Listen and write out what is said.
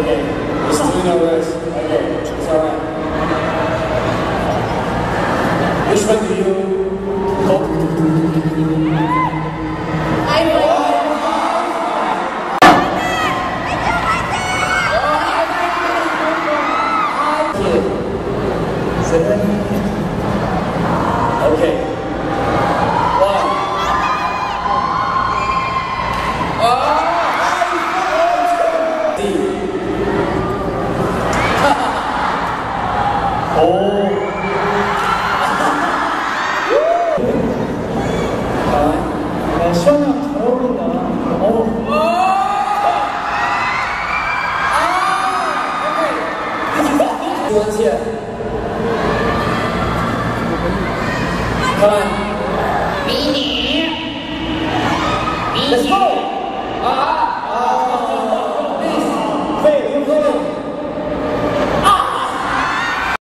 Okay. He's doing alright. Okay. It's alright. Which one do you hope? Seven. Okay. One. D. Oh. 시원한 잘 어울린다. Come on. Let's go.